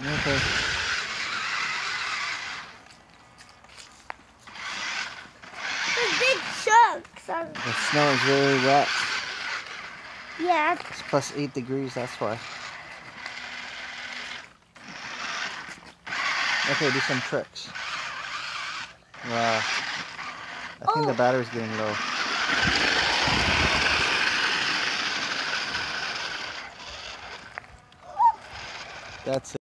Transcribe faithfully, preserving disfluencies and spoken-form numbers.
Okay. There's big chunks. On... The snow is really wet. Yeah. It's plus eight degrees, that's why. Okay, do some tricks. Wow. I think oh. the battery's getting low. That's it.